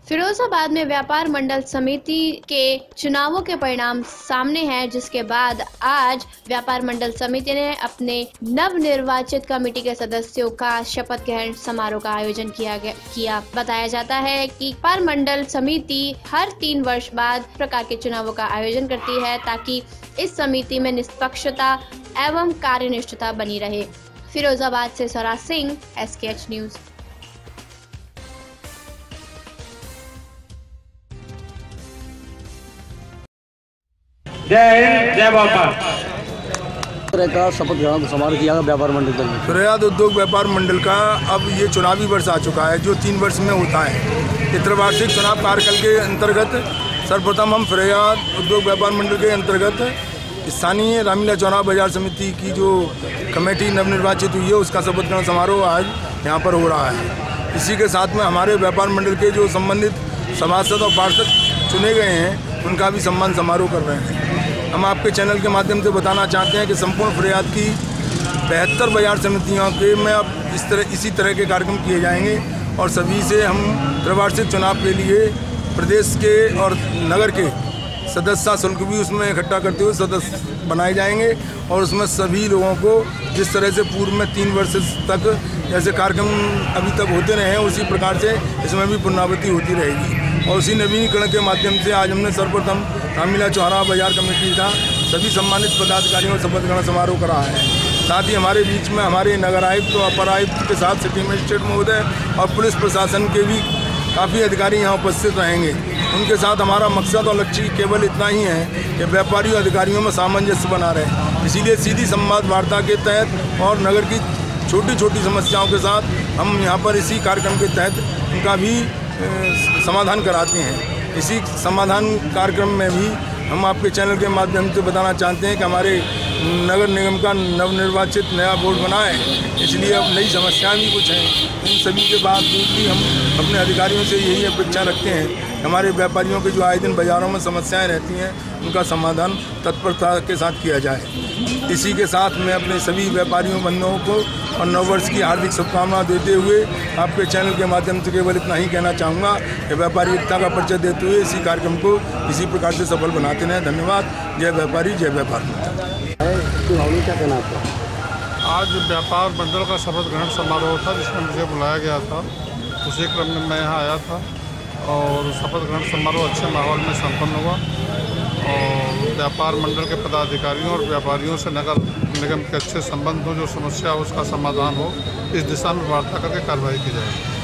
फिरोजाबाद में व्यापार मंडल समिति के चुनावों के परिणाम सामने हैं, जिसके बाद आज व्यापार मंडल समिति ने अपने नवनिर्वाचित कमेटी के सदस्यों का शपथ ग्रहण समारोह का आयोजन किया। बताया जाता है कि व्यापार मंडल समिति हर 3 वर्ष बाद प्रकार के चुनावों का आयोजन करती है, ताकि इस समिति में निष्पक्षता एवं कार्यनिष्ठता बनी रहे। फिरोजाबाद से स्वराज सिंह, SKH न्यूज। जय हिंद, जय व्यापार। का शपथ ग्रहण समारोह किया व्यापार मंडल में। फिरोजाबाद उद्योग व्यापार मंडल का अब ये चुनावी वर्ष आ चुका है, जो 3 वर्ष में होता है। त्रिवार्षिक चुनाव कार्यकाल के अंतर्गत सर्वप्रथम हम फिरोजाबाद उद्योग व्यापार मंडल के अंतर्गत स्थानीय रामलीला चौराहा बाजार समिति की जो कमेटी नवनिर्वाचित हुई है, उसका शपथ ग्रहण समारोह आज यहाँ पर हो रहा है। इसी के साथ में हमारे व्यापार मंडल के जो संबंधित सभासद और पार्षद चुने गए हैं, उनका भी सम्मान समारोह कर रहे हैं। हम आपके चैनल के माध्यम से बताना चाहते हैं कि संपूर्ण फिरोजाबाद की 72 बाजार समितियों के में अब इसी तरह के कार्यक्रम किए जाएंगे और सभी से हम त्रिवार्षिक चुनाव के लिए प्रदेश के और नगर के सदस्यता शुल्क भी उसमें इकट्ठा करते हुए सदस्य बनाए जाएंगे और उसमें सभी लोगों को जिस तरह से पूर्व में 3 वर्ष तक जैसे कार्यक्रम अभी तक होते रहे हैं, उसी प्रकार से इसमें भी पुनरावृत्ति होती रहेगी। और उसी नवीनीकरण के माध्यम से आज हमने सर्वप्रथम रामलीला चौराहा बाजार कमेटी का सभी सम्मानित पदाधिकारियों का शपथ ग्रहण समारोह करा है। साथ ही हमारे बीच में हमारे नगर आयुक्त और अपर आयुक्त के साथ सिटी मजिस्ट्रेट महोदय और पुलिस प्रशासन के भी काफ़ी अधिकारी यहाँ उपस्थित रहेंगे। उनके साथ हमारा मकसद और लक्ष्य केवल इतना ही है कि व्यापारियों अधिकारियों में सामंजस्य बना रहे। इसीलिए सीधी संवाद वार्ता के तहत और नगर की छोटी छोटी समस्याओं के साथ हम यहाँ पर इसी कार्यक्रम के तहत उनका भी समाधान कराते हैं। इसी समाधान कार्यक्रम में भी हम आपके चैनल के माध्यम से बताना चाहते हैं कि हमारे नगर निगम का नवनिर्वाचित नया बोर्ड बना है, इसलिए अब नई समस्याएं भी कुछ हैं। इन सभी के बावजूद भी हम अपने अधिकारियों से यही अपेक्षा रखते हैं कि हमारे व्यापारियों के जो आए दिन बाज़ारों में समस्याएं रहती हैं, उनका समाधान तत्परता के साथ किया जाए। इसी के साथ मैं अपने सभी व्यापारियों बंधुओं को और नववर्ष की हार्दिक शुभकामनाएं देते हुए आपके चैनल के माध्यम से केवल इतना ही कहना चाहूँगा कि व्यापारी एकता का परिचय देते हुए इसी कार्यक्रम को इसी प्रकार से सफल बनाते रहें। धन्यवाद। जय व्यापारी, जय व्यापार। क्या कहना आपका? आज व्यापार मंडल का शपथ ग्रहण समारोह था, जिसमें मुझे बुलाया गया था। उसी क्रम में मैं यहाँ आया था और शपथ ग्रहण समारोह अच्छे माहौल में संपन्न हुआ और व्यापार मंडल के पदाधिकारियों और व्यापारियों से नगर निगम के अच्छे संबंध हो, जो समस्या हो उसका समाधान हो, इस दिशा में वार्ता करके कार्रवाई की जाएगी।